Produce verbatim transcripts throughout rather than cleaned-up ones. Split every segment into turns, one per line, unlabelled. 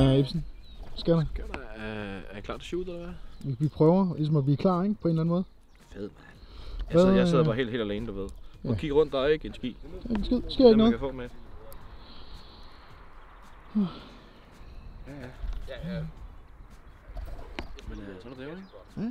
Ja, Ibsen. Skal der?
Skal der? Er, er I klar til shoot, eller hvad?
Vi, vi prøver ligesom at blive klar, ikke? På en eller anden måde.
Fed, mand. Jeg sidder, jeg sidder bare helt, helt alene, du ved. Og ja. Kig rundt, der er ikke en ski.
Ja, det sker, sker ikke noget.
Kan få med. Ja, ja. Ja, ja. Men uh, sådan er det jo, ikke? Ja.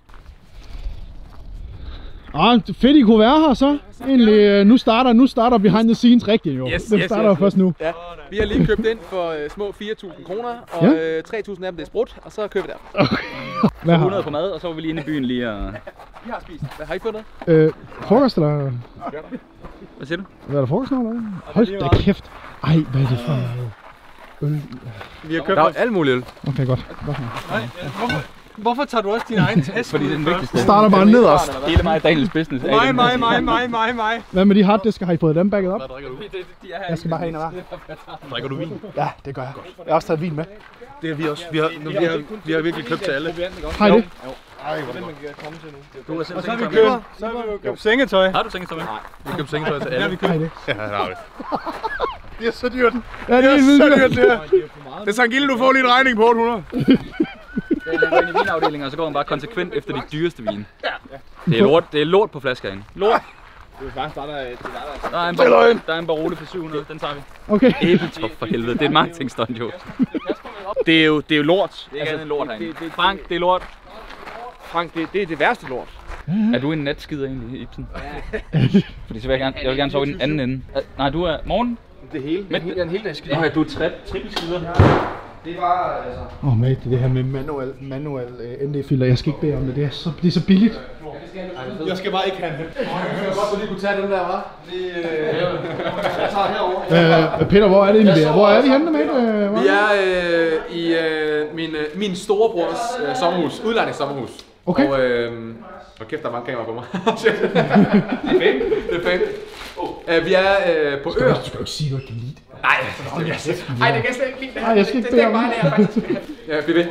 Ah, fedt I kunne være her så. Egentlig, nu starter, nu starter behind the scenes rigtigt jo.
Yes,
det
yes,
starter
yes,
først nu.
Ja. Vi har lige købt ind for uh, små fire tusind kroner, og ja. uh, tre tusind af dem det er sprut, og så køber vi der.
Okay. Hvad har
hundrede på mad, og så var vi lige inde i byen lige og...
Vi har spist. Hvad har I fundet?
Øh, frokost eller?
Hvad siger du?
Hvad er der frokost eller hvad? Hold da kæft. Ej, hvad er det for noget? Øl?
Vi har købt
der er alt muligt øl.
Okay, godt. godt.
Nej, hvorfor, hvorfor tager du også din egen taske?
Fordi det er den vigtigste.
Starter bare nederst.
Hele mig Daniels business.
Mig, mig, mig, mig, mig, mig.
Hvad med de harddisker? Har I fået dem bagget op?
Hvad drikker du?
Jeg skal bare have en af hver.
Drikker du vin?
Ja, det gør jeg. Jeg har også taget vin med.
Det har vi også. Vi har, vi har, vi har virkelig købt til alle.
Har I det?
Ej, hvor er det, man kan komme til nu. Du har selv
og så har vi købt, så har vi købt sengetøj.
Har du sengetøj med?
Nej, vi har købt sengetøj til alle.
Har I det?
Ja, det har vi. Det er så dyrt.
Ja, det er
så dyrt, det her. Det er Sankt Gilde, du får lige en regning på otte hundrede.
Jeg går ind i vinafdelingen, og så går man bare konsekvent efter de dyreste vine. Det er lort, det er lort på flasker herinde. Lort.
Det er faktisk bare der,
der er en Barolo, der er en Barolo for syv hundrede, den tager vi.
Okay.
Æbletop for helvede, det er et marketingstunt jo.
Det er jo, det er jo lort.
Det er ikke andet end lort herinde. Frank, det er lort.
Frank, det, det er det værste lort.
Er du en natskider egentlig, Ibsen? Fordi så vil jeg gerne, jeg vil gerne sove i den anden ende. Nej, du er morgen?
Det hele.
Med
det er en hel dag skider.
Okay, du er tri trippelskider.
Det var altså...
Åh oh, mate, det er det her med manual, manual uh, N D-filter. Jeg skal ikke bede om det, det er så, det er så billigt.
Jeg skal bare ikke have den. Jeg kan godt, du lige kunne tage den der, hva'? Vi, øh, jeg tager herover.
Uh, Peter, hvor er det egentlig? Hvor er vi henne, mate? Uh,
vi er øh, i øh, min, øh, min storebrors øh, sommerhus, udlejningssommerhus.
Okay.
Og øh, og kæft, der er mange kameraer på mig. Det er fint. Det er fint. Uh, vi er øh, på øer.
Du skal jo ikke sige, at du ikke kan lide det.
Nej, det er det. Ej, det kan jeg slet ikke lide det her.
Nej, jeg skal ikke bede om det.
Ja, bliv ved.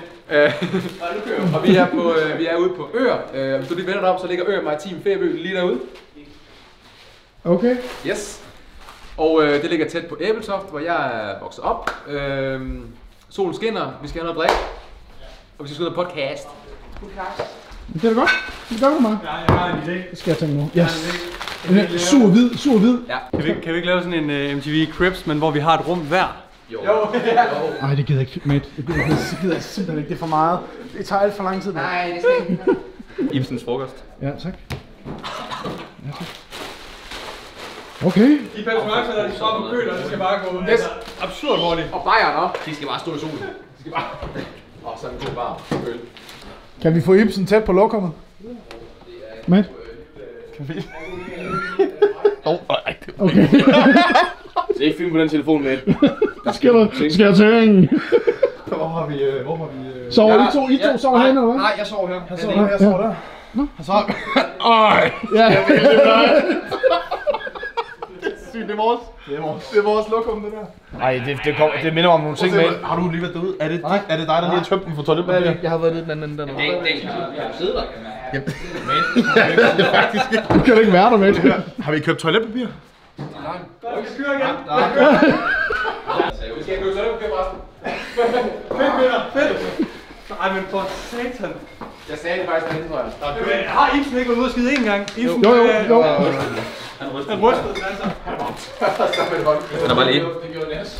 Uh, og vi er, på, uh, vi er ude på øer. Uh, hvis du lige vender dig op, så ligger Øer Maritim Ferieby lige derude.
Okay.
Yes. Og uh, det ligger tæt på Æbeltoft, hvor jeg er vokset op. Uh, solen skinner, vi skal have noget at drikke. Og vi skal skrive noget podcast. Podcast.
Det er da godt. Det gør du mig.
Ja, jeg har en idé.
Det skal jeg tænke nu. Yes. Sur hvid, sur hvid.
Ja.
Kan vi, kan vi ikke lave sådan en uh, M T V Cribs, men hvor vi har et rum hver?
Jo. Jo.
Ej, det gider jeg ikke, mate. Det gider, det gider jeg simpelthen ikke. Det er for meget. Det tager alt for lang tid.
Nej, det skal ikke.
Ibsens frokost.
Ja, tak. Ja, tak. Okay.
De Pepsi Max, der de står på køler, det skal bare gå yes. absurd hurtigt.
Og bajeren op. De skal bare stå i solen. De skal bare... Åh, oh, så er en god bar. Øl.
Kan vi få Ibsen tæt på lokummet? Mate?
Kan vi? Åh, nej.
Okay.
Det er ikke film på den telefon, med.
Der skal du, skal jeg tænke.
Hvor har vi, hvor har vi...
Sover I to, I to sover herinde, eller hvad?
Nej, jeg sover her.
Jeg sover her, jeg sover der. Nå?
Jeg sover... Øj!
Ja.
Jeg ved, det er sygt, det er vores. Det er vores. Det er vores lokum, det der. Nej, det, det, kom, det minder mig om nogle ting med. Har du lige været derude? Er det, er det dig, der lige har tømt den for toiletpapir? Jeg har været lidt den anden der. Det er ikke den, jeg har siddet der. Men, det er faktisk ikke.
Du kan ikke være der, mate.
Har vi købt toiletpapir?
Nej. Vi skal køre igen.
Vi skal købe toiletpapir, resten.
Fedt, Peter. Fedt. Ej, men for satan.
Jeg sagde det faktisk derinde, tror jeg.
Har Ibsen ikke været ude og skide én gang? Ibsen,
Jo, jo, jo.
Han rystede.
Han rystede den altså.
Han er bare lige.
Det gjorde Næs.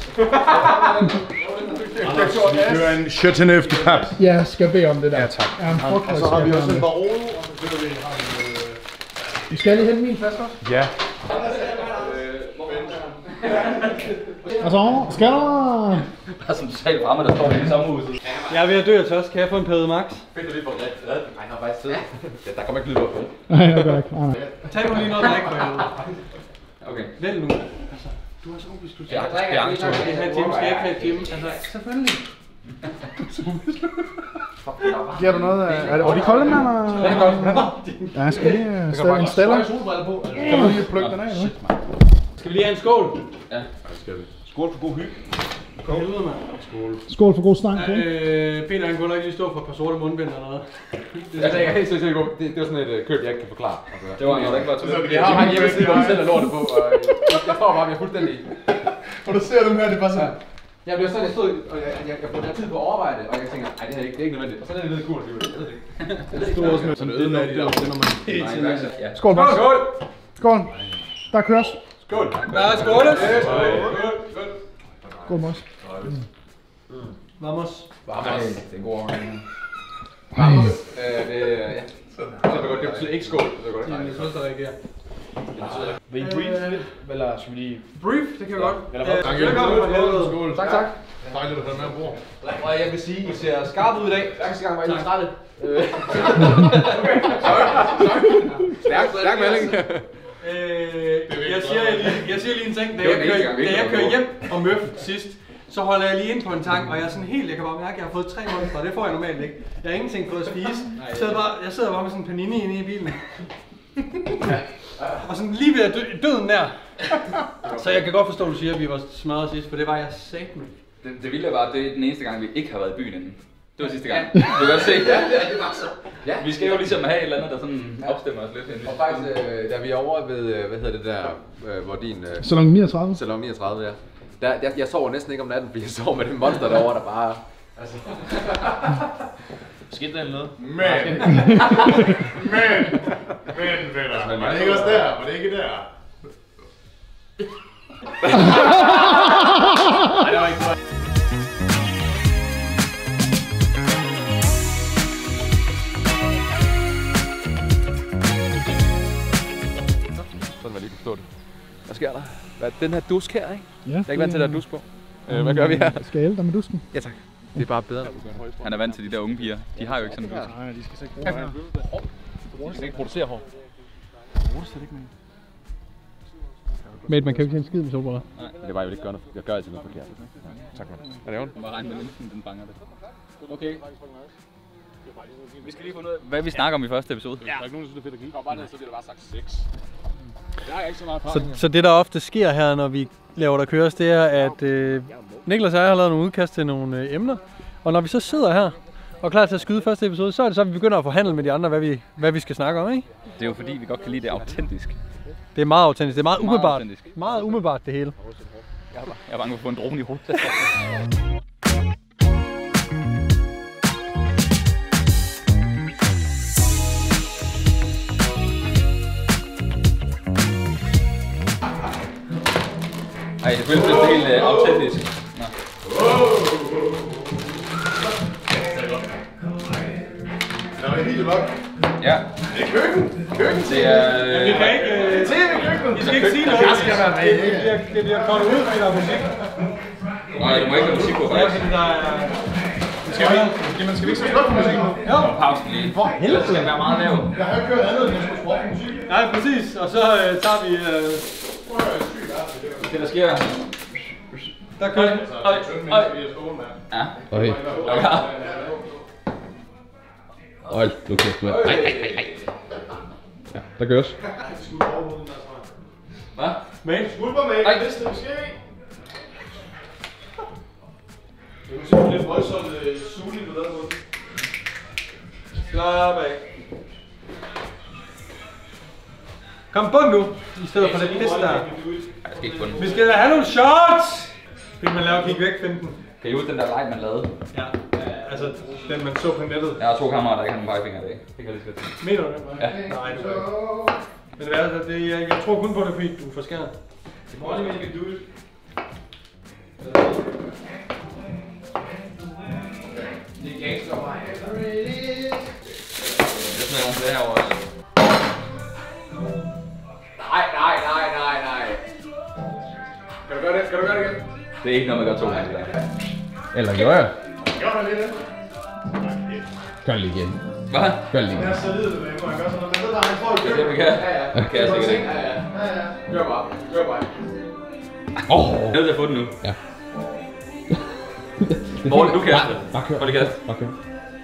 Vi kører en Chateauneuf de Pape.
Ja, skal jeg bede om det der.
Ja, tak.
Ja, en frugt,
Og så har vi også en Barolo, og så følger vi...
Vi skal lige hente min flaske også.
Ja.
Altså, skal der...
Der er som totalt fremme, der står i sommerhuset.
Jeg er ved at dø af tørst. Kan jeg få en Pede Max?
Fedt, at vi får ret. Nej, han har faktisk siddet. Ja, der kommer ikke lyd op på.
Nej, jeg gør ikke. Nej, nej.
Tag nu lige noget drik på helvede.
Okay.
Vælg nu. Altså, du har så hvis du
Jeg har angst.
Skal jeg have Jim? Skal jeg ikke have Jim? Altså, selvfølgelig.
Giver du noget af... Er det, er de kolde, mand?
Ja, det er godt.
Ja, jeg skal lige uh, stille en stiller. Kan du lige plukke den af, eller hvad?
Skal vi lige have en skål?
Ja.
Det skal vi. Skål for god hygge.
Helvede, mand.
Skål.
Skål for god snak.
Ja, øh, Peter, han kunne ikke lige stå for et par sorte mundbind eller noget.
Altså, jeg er helt sikkert god. Det, det var sådan et uh, køb, jeg ikke kan forklare. Altså,
Det var jo ikke bare til.
jeg har en hjemmeside, hvor jeg selv har lortet på, og jeg, jeg står bare, vi er fuldstændig...
Og du ser dem her, det er bare sådan...
Ja, det var sådan, jeg stod, og jeg, jeg, jeg brugte tid på at overveje det, og jeg tænker, nej, det er ikke, det er ikke nødvendigt. Og så er det lidt cool, det er det ikke. Det
stod også med sådan en ødelagt der, når man
hele tiden.
Skål, Max.
Skål!
Skål. Der køres.
Skål! Nej, skål! Skål!
Skål, Max.
Vamos.
Vamos. Det er en god overgang.
Vamos. Øh, det, ja. Det betyder ikke skål. Det er godt. Jeg synes, der reagerer.
Vil I brief? Eller skal vi lige...
Brief, det kan vi godt.
Eller hvad? Tak,
Skål. Tak, tak.
Dejligt at have med at bruge.
Og jeg vil sige, I ser skarpe ud i dag. Første gang var I lidt trætte. Stærk, stærk melding.
Jeg siger lige, jeg siger lige en ting. Da jeg kører, da jeg kører hjem og møf sidst, så holder jeg lige ind på en tank, og jeg er sådan helt, jeg kan bare mærke, at jeg har fået tre måneder, det får jeg normalt ikke. Jeg har ingenting fået at spise. Jeg sidder bare, jeg sidder bare med sådan en panini inde i bilen. Og sådan lige ved dø, døden der. Så jeg kan godt forstå, at du siger, at vi var smadret sidst, for det var jeg satme.
Det, det vilde var, det er den eneste gang, vi ikke har været i byen inden. Det var sidste gang. Du kan godt se. Ja, det var så. Ja. Vi skal jo ligesom have et eller andet, der sådan opstemmer os lidt.
Og faktisk, øh, da vi er over ved, hvad hedder det der, øh, hvor din... Øh,
Salon niogtredive.
Salon niogtredive, ja. Der, jeg, jeg sover næsten ikke om natten, fordi jeg sover med den monster derovre, der bare... Altså...
Skete der eller noget?
Men! Men! Men, venner. Var det ikke også der? Var det ikke der?
Nej, det var ikke godt.
Sådan var lige forstå det. Hvad sker der? Hvad, den her dusk her, ikke?
Ja,
jeg er ikke vant til, at der er dusk på. Øh, hvad gør vi her?
Skal jeg hjælpe dig med dusken?
Ja tak. Det er bare bedre, når du gør det.
Han er vant til de der unge piger. De har jo ikke sådan en dusk.
Nej, de skal så ikke bruge hår.
De skal ikke producere hår.
Bruger du slet ikke, mate? Mate, man kan jo ikke se en skid med solbriller.
Nej, det var jo ikke gøre noget. Jeg gør altid noget forkert. Ja, tak, man. Er det ondt?
Man må regne med linsen, den fanger det. Okay. Vi skal lige få noget af, hvad vi snakker om i første episode.
Ja. Der er ikke nogen, der synes, det er fedt at give. Kom bare ned, så bliver der bare sagt seks. Der er ikke så meget
så, så det der ofte sker her, når vi laver der køres, det er, at øh, Niklas og jeg har lavet nogle udkast til nogle øh, emner. Og når vi så sidder her og er klar til at skyde første episode, så er det så, at vi begynder at forhandle med de andre, hvad vi, hvad vi skal snakke om, ikke?
Det er jo fordi, vi godt kan lide det autentisk.
Det er meget autentisk. Det er meget,
meget
umiddelbart.
Autentisk.
Meget umiddelbart det hele.
Jeg er bange for at få en drone i hovedet. Ej, det føles lidt helt uh, autentisk. Nå.
Der var helt nok.
Ja.
Det er køkken. Køkken.
Det er... Øh,
Vi kan ikke... Øh,
T V-køkken.
vi skal ikke sige noget.
Jeg skal være med.
Det bliver, det bliver koldt ud, fordi der er musik.
Nej, du må ikke have musik på,
Ja,
faktisk.
fordi der er...
Skal vi, jamen, skal vi ikke så slå på musikken nu?
Jo.
Pausen lige. For helvede. Det skal være meget lav.
Jeg har ikke hørt andet, end jeg skulle slå på musik.
Nej, præcis. Og så øh, tager vi... Øh,
Det der sker...
der kører...
Øj, øj. Ja.
Okay.
Okay.
Hold nu kæft, mand. Nej, nej, nej, nej. Ja, der køres.
Hvad?
Men,
Skulper med,
Ej.
det vidste det måske. Det er måske lidt voldsomt suligt, du lavede på den.
slap af. Kom på nu, i stedet for det pis der.
Jeg skal ikke bunde.
Vi skal da have nogle shots! Fik man lave kig væk finten.
Kan I huske den der leg, man lavede?
Ja, altså den man så på nettet.
Jeg har to kammerater, der ikke har nogen pegefinger i dag. Det kan jeg lige så godt.
Mener du det?
Ja.
Nej, det gør jeg ikke. Men det er altså, det, jeg, jeg tror kun på det, fordi du er for skæret.
Money man can do it.
Det er gangster.
Jeg smider nogle flere herovre også.
Nej, nej, nej, nej, nej. Kan du gøre det? Skal du gøre det igen?
Det er ikke noget, man gør to gange.
Eller gør jeg?
Gør det lidt,
Gør det lige igen.
Hvad?
Gør det lige igen.
jeg er så lidet med, når jeg gør sådan noget. Men ved, der er en folk
Det er det, vi kan.
Ja, ja.
Det kan jeg sikkert ikke.
Ja, ja. Gør bare. Gør bare.
Åh!
Jeg er nødt til at få den nu.
Ja.
Morten, du kaster.
Bare kør.
Prøv lige kast.
Bare kør.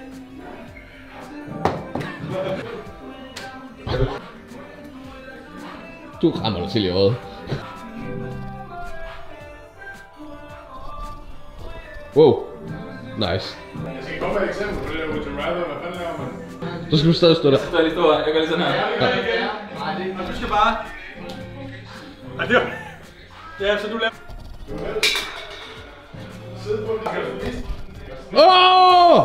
Du rammer dig til i øjet. Wow. Nice.
Jeg skal komme med et eksempel på det der Would You Rather. Hvad fanden laver man?
Så skal du stadig stå der.
Så står jeg lige stå her. Jeg gør lige sådan her.
Og du skal bare... Ej, det var... Ja, så du laver...
Åh!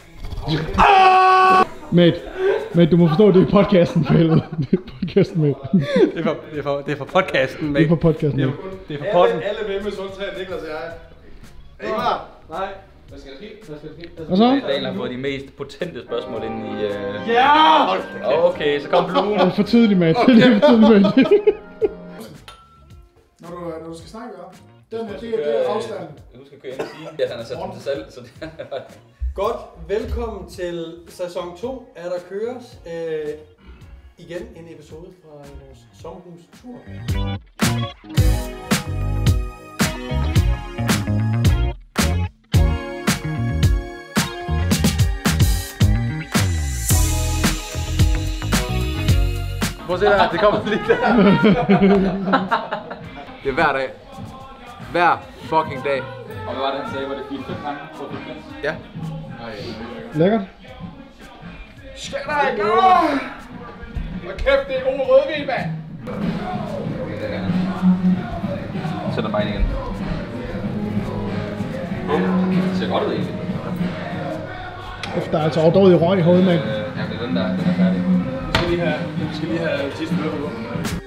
Mate, mate, du må forstå, det er podcasten, for helvede. Det er podcasten, mate.
Det er for, det er for, det er for podcasten, mate.
Det er for podcasten, mate.
Det er for podden.
Alle vil med undtagen Niklas og jeg. Er I klar?
Nej.
Hvad skal der ske? Hvad skal der ske?
Og så?
Daniel har fået de mest potente spørgsmål ind i... Uh...
Ja!
Okay, så kom Blue.
Det er for tidligt, mate. Det er for tidligt, mate.
Når du, når du skal snakke om, den her, det er, det er afstanden.
Du skal køre ind og sige, at han har sat dem til salg, så det er...
Godt, velkommen til sæson to af Der Køres. Øh, igen en episode fra vores sommerhus-tur.
Prøv at se der, det kommer lige der. Det er hver dag. Hver fucking dag.
Og hvad var det, han sagde? Var det fire fem gange på frekvens?
Ja.
Lækkert.
Skal der ikke gå? Hvor kæft, det er god rødvin, mand!
Okay, det er gerne. Sætter mig ind igen. Det ser godt ud egentlig.
Efter altså overdådig røg i hovedet, mate.
Øh, ja, det er den der, den er færdig.
Vi skal lige have, vi skal lige have sidste møde på.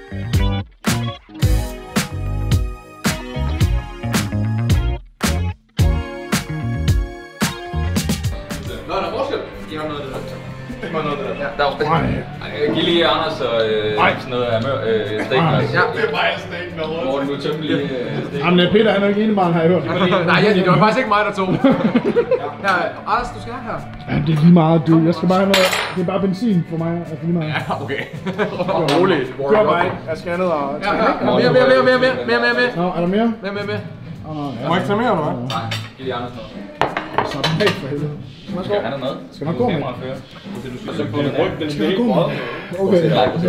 Nå, der er forskel. I har noget af det der.
Det var noget af det der.
Der er også det. Giv lige Anders og øh, sådan noget af mør, øh, steakmad.
Det er bare en steak med råd.
Morten, du tømmer lige øh, steak.
Jamen, Peter, han er jo ikke enebarn, har jeg hørt.
Nej, ja, det var faktisk ikke mig, der tog. Her, Anders, du skal have her.
Ja, det er lige meget, du. Jeg skal bare have noget. Det er bare benzin for mig. Altså lige meget.
Ja, okay.
Rolig. Kør mig. Jeg skal ned og...
Ja, ja. Mere, mere, mere, mere, mere, mere, mere, mere.
Nå, er der mere?
Mere, mere, mere.
Åh, oh, ja.
Må jeg ikke tage mere, eller hvad?
Nej, giv lige Anders noget.
Så er det helt for helvede.
Skal han have noget?
Skal nok gå med.
Og så på den ryg, den skal
Gå med. Okay.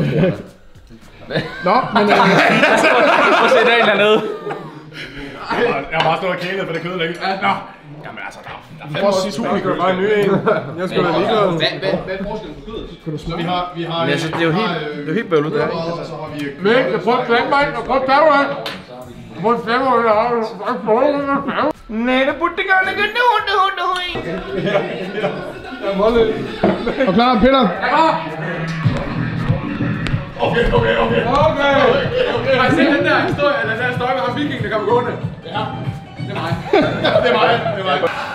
Nå, men... øh,
Prøv at se dagen hernede.
Jeg har bare stået og kælet for det kød længe. Nå. Jamen altså, der er fandme også sidste uge.
Vi kører bare en ny en. Jeg skal være ligeglad.
Hvad er forskellen på kødet?
Så vi har... Vi har
Men altså, det er jo helt, det er jo helt bøvlet, det her.
Og så har vi...
Mæk, jeg prøver at klemme mig. Jeg prøver at klemme mig. Jeg prøver at klemme mig. Jeg prøver at klemme mig.
Nej, det burde det gøre, det gør nu, nu, nu.
Jeg må lidt.
Og klar, Peter?
Okay, okay, okay.
Okay. Har I set den der historie, eller den der historie med ham viking, der kommer gående? Ja. Det er mig.
Det er mig, det er mig.